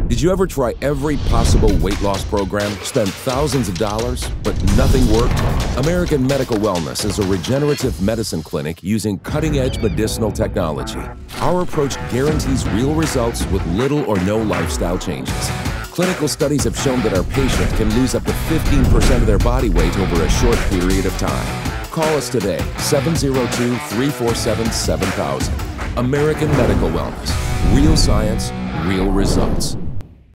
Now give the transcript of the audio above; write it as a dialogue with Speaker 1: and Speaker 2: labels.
Speaker 1: Did you ever try every possible weight loss program, spend thousands of dollars, but nothing worked? American Medical Wellness is a regenerative medicine clinic using cutting-edge medicinal technology. Our approach guarantees real results with little or no lifestyle changes. Clinical studies have shown that our patient can lose up to 15% of their body weight over a short period of time. Call us today, 702-347-7000. American Medical Wellness. Real science, real results.